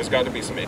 There's got to be some...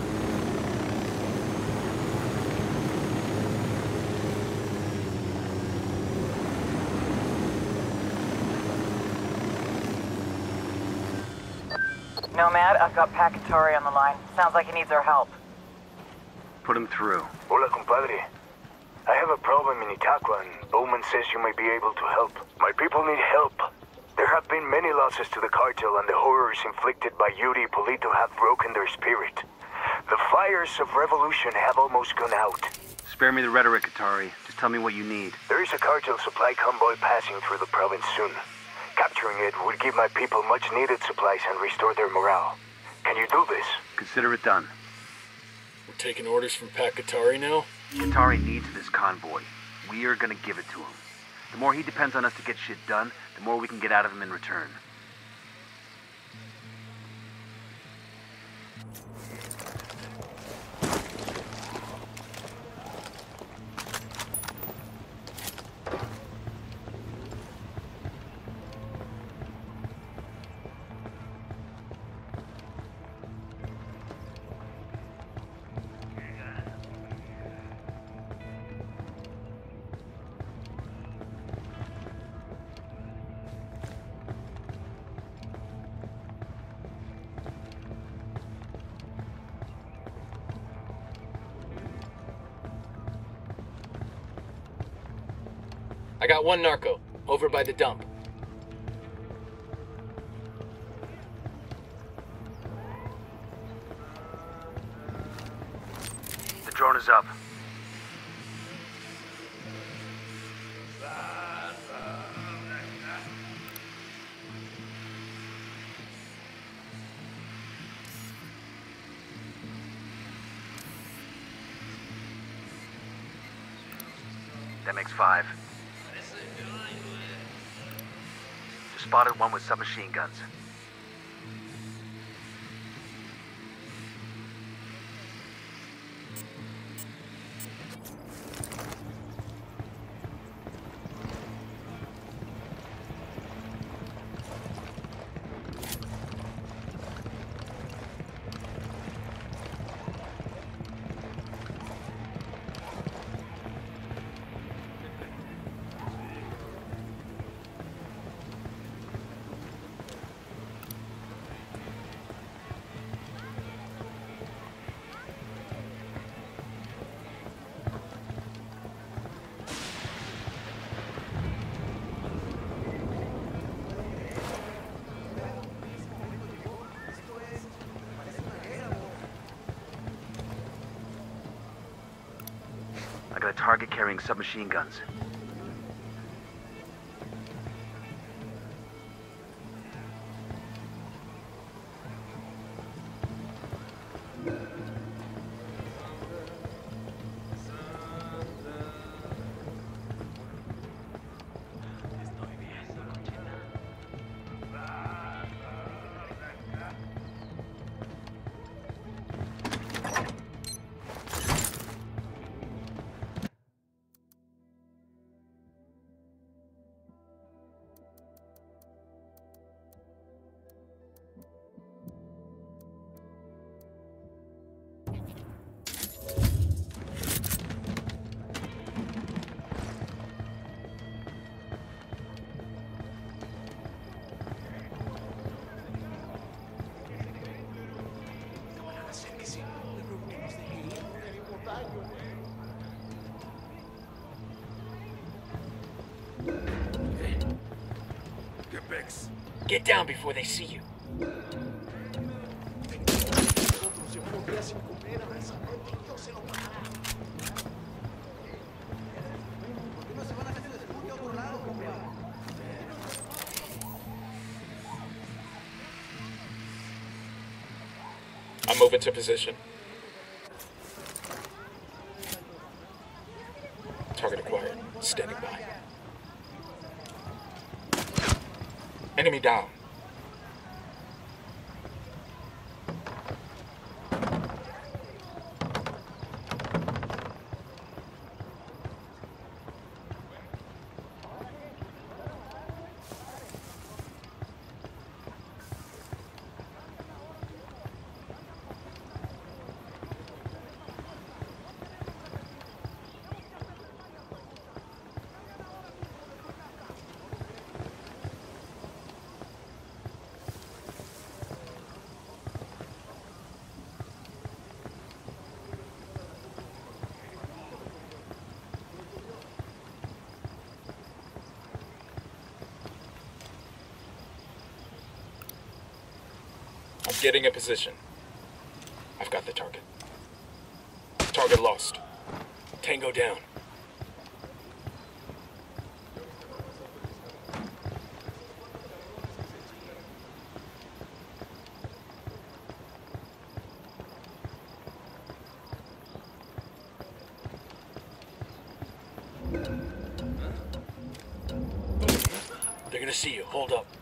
Nomad, I've got Pacatari on the line. Sounds like he needs our help. Put him through. Hola, compadre. I have a problem in Itaqua, and Bowman says you may be able to help. My people need help. There have been many losses to the cartel, and the horrors inflicted by Yuri Polito have broken their spirit. The fires of revolution have almost gone out. Spare me the rhetoric, Atari. Just tell me what you need. There is a cartel supply convoy passing through the province soon. Capturing it would give my people much-needed supplies and restore their morale. Can you do this? Consider it done. We're taking orders from Pacatari now? Atari needs this convoy. We are gonna give it to him. The more he depends on us to get shit done, the more we can get out of him in return. I got one narco, over by the dump. The drone is up. That makes 5. Just spotted one with submachine guns. I got a target carrying submachine guns. Get down before they see you. I'm moving to position. Target acquired. Standing by. Enemy down. Getting a position. I've got the target. Target lost. Tango down. They're gonna see you. Hold up.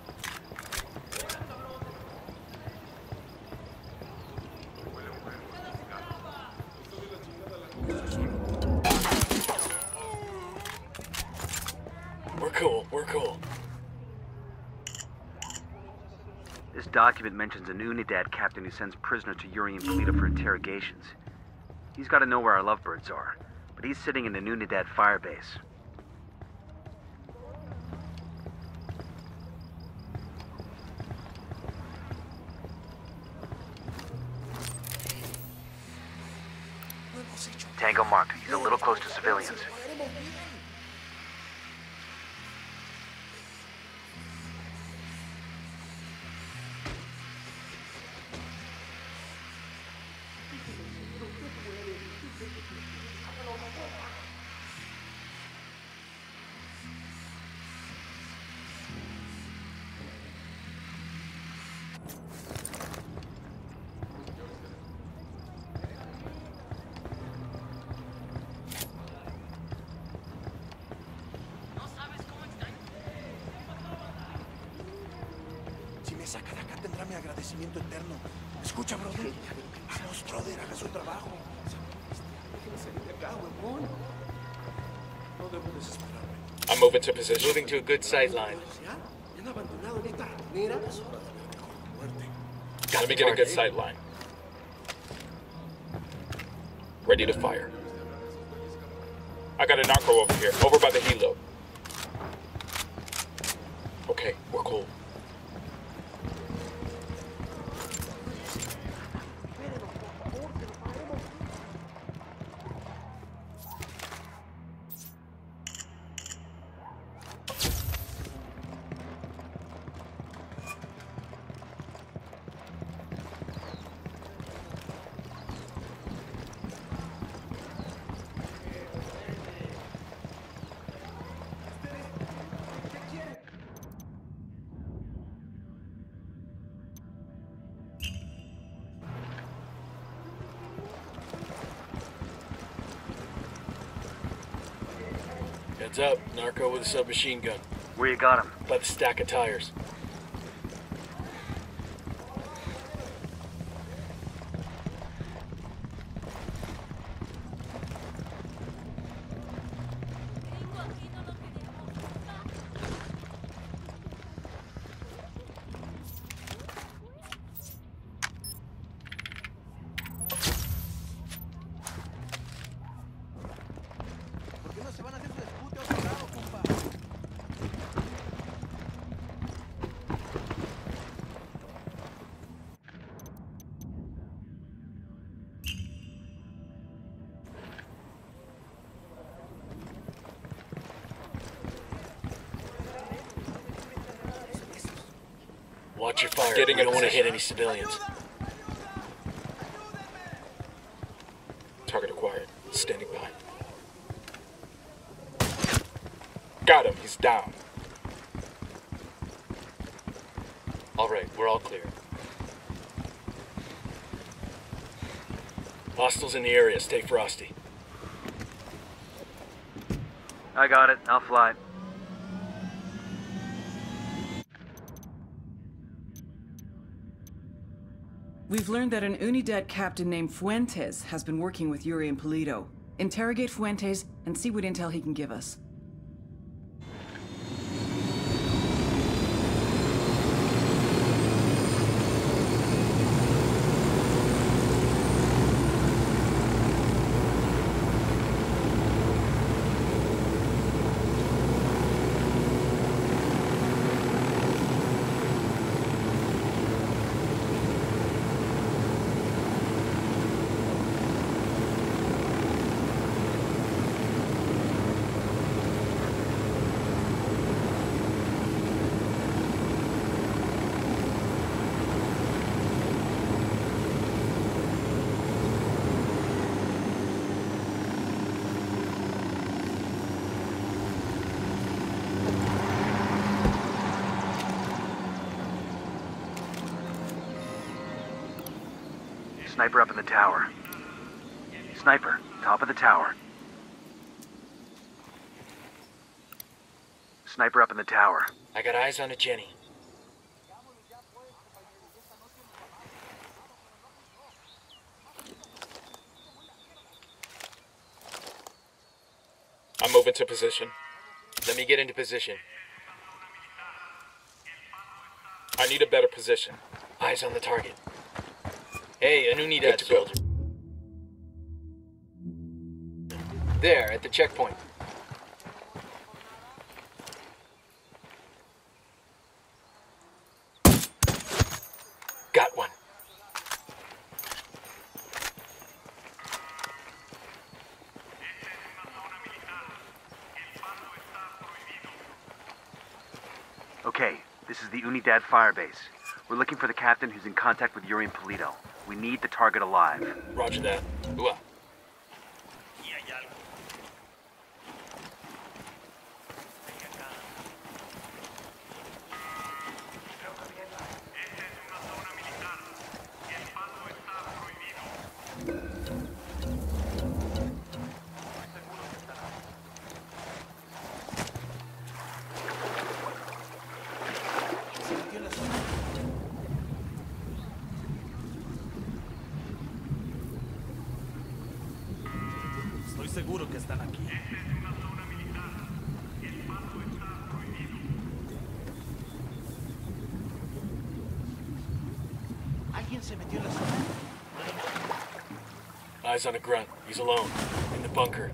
We're cool. This document mentions an Unidad captain who sends prisoner to Yuri and Polito for interrogations. He's got to know where our lovebirds are, but he's sitting in an Unidad firebase. Tango marked. He's a little close to civilians. Si me saca de acá tendrá mi agradecimiento eterno. Escucha, brother. Vamos, brother, haga su trabajo. Déjeme salir de acá, huevón. No debo desesperarme. I'm moving to position. Moving to a good sight line. ¿Ya? ¿Me han abandonado en esta ratonera? Es hora de ver mejor la muerte. Let me get a good sight line. Ready to fire. I got a narco over here, over by the helo. Okay, we're cool. Heads up, narco with a submachine gun. Where you got him? By the stack of tires. ¿Por qué no se van a hacer su dispute a otro lado, compa? Watch your fire. We don't want to hit any civilians. Target acquired. Standing by. Got him. He's down. All right, we're all clear. Hostiles in the area. Stay frosty. I got it. I'll fly. We've learned that an Unidad captain named Fuentes has been working with Yuri and Polito. Interrogate Fuentes and see what intel he can give us. Sniper up in the tower. Sniper, top of the tower. Sniper up in the tower. I got eyes on a Jenny. I'm moving to position. Let me get into position. I need a better position. Eyes on the target. Hey, an Unidad soldier. There, at the checkpoint. Got one. Okay, this is the Unidad firebase. We're looking for the captain who's in contact with Yuri and Polito. We need the target alive. Roger that. Ua. Estoy seguro que están aquí. ¿Alguien se metió en la zona? Eyes on a grunt. He's alone. In the bunker.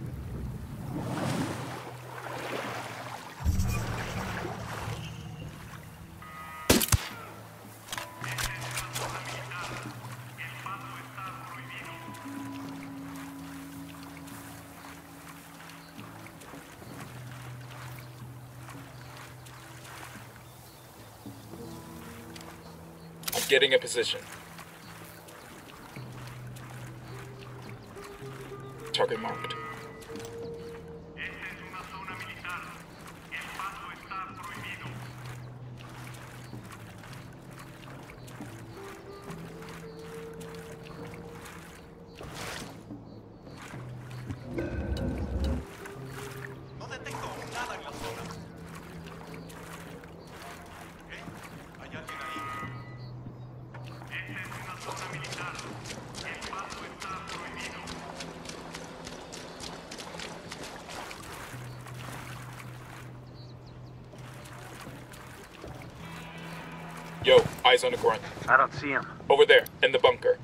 I'm getting in position. Target marked. No detecto nada en la zona. ¿Hay alguien ahí? Yo, eyes on a grunt. I don't see him. Over there, in the bunker.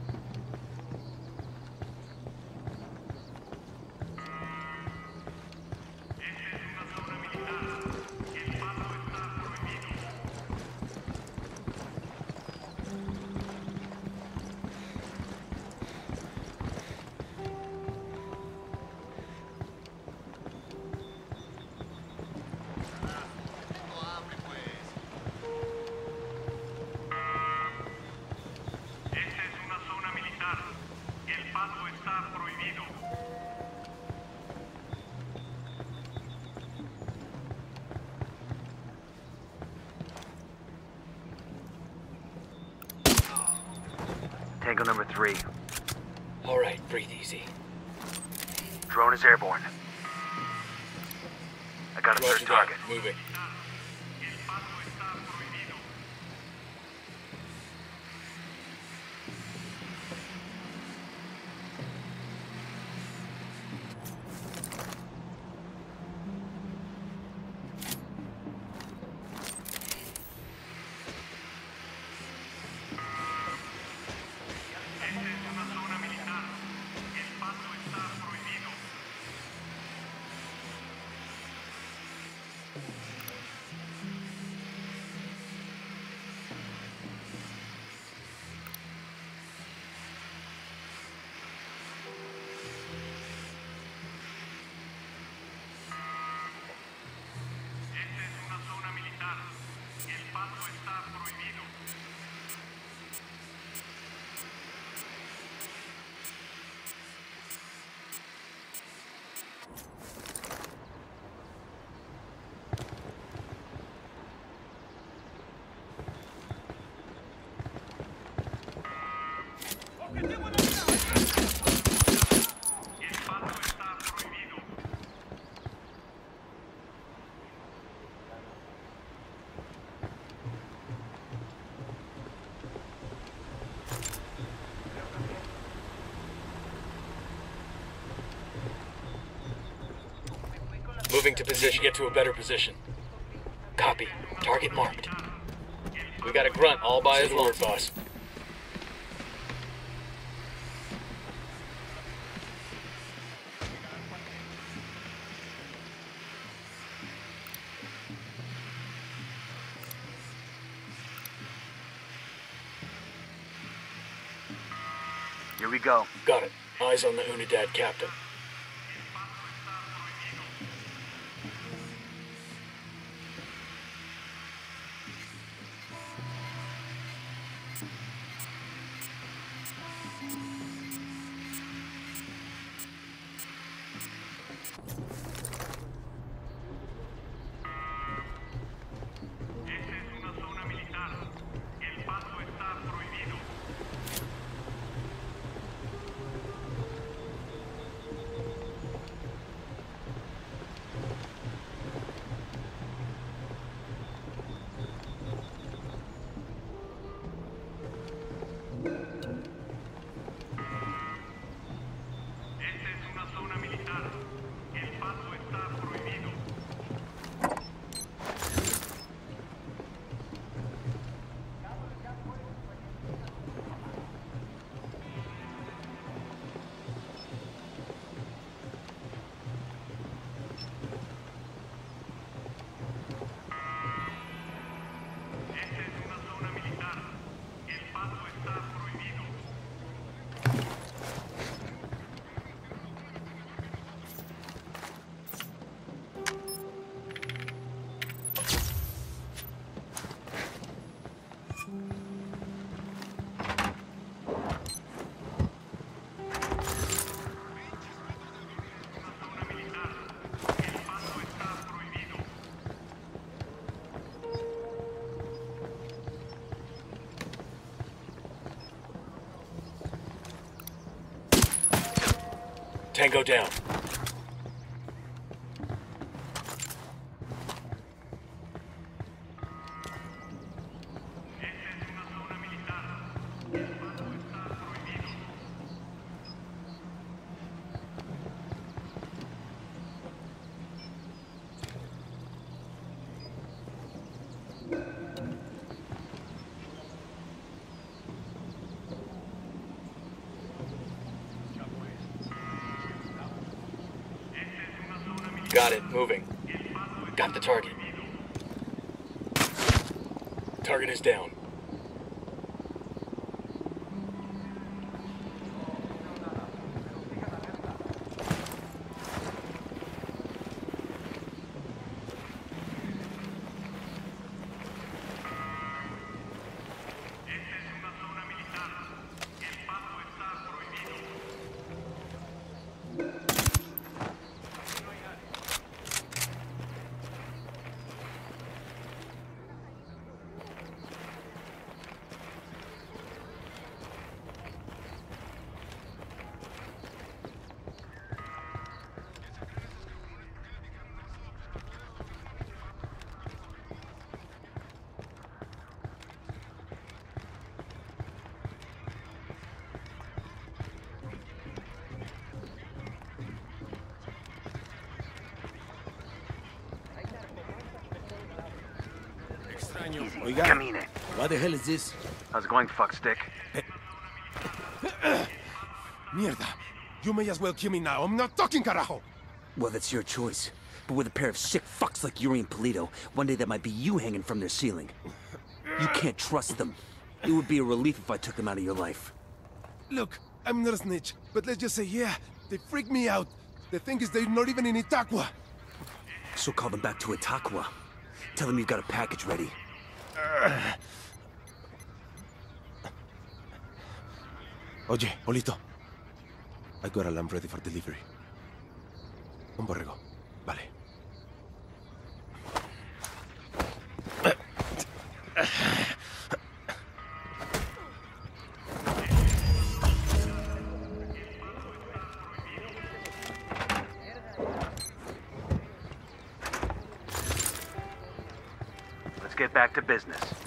Tango number 3. All right, breathe easy. Drone is airborne. I got a Roger third that. target. Moving. Moving to position. Get to a better position. Copy. Target marked. We got a grunt all by his lonesome, boss. Here we go. Got it. Eyes on the Unidad captain. Tango down. Got it, moving. Got the target. Target is down. Oiga, Camine. What the hell is this? How's it going, fuckstick? Mierda. You may as well kill me now. I'm not talking, carajo! Well, that's your choice. But with a pair of sick fucks like Yuri and Polito, one day that might be you hanging from their ceiling. You can't trust them. It would be a relief if I took them out of your life. Look, I'm not a snitch, but let's just say, yeah, they freak me out. The thing is, they're not even in Itaqua. So call them back to Itaqua. Tell them you've got a package ready. Oye, Polito. I got a lamb ready for delivery. Un borrego. Vale. Let's get back to business.